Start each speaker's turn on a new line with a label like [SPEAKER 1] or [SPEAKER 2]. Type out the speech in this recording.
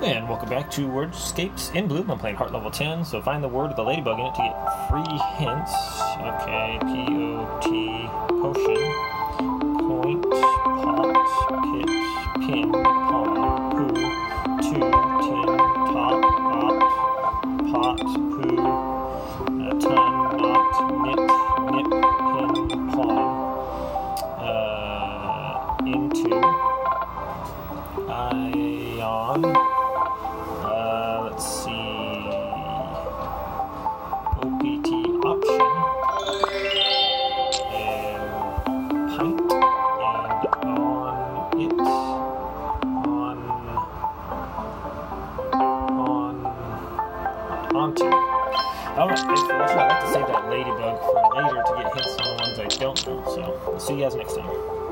[SPEAKER 1] And welcome back to WORDSCAPES in Bloom. I'm playing Heart level 10, so find the word with the ladybug in it to get free hints. Okay, P-O-T, potion, point, pot, pitch, pin, palm, poo, two, tin, top, pot, poo, ton, knot, knit, nip, pin, palm, into, ion. Let's see, OPT option, and pint, and on it, onto. Alright, thanks for watching. I'd like to save that ladybug for later to get hints on the ones I don't know, so we'll see you guys next time.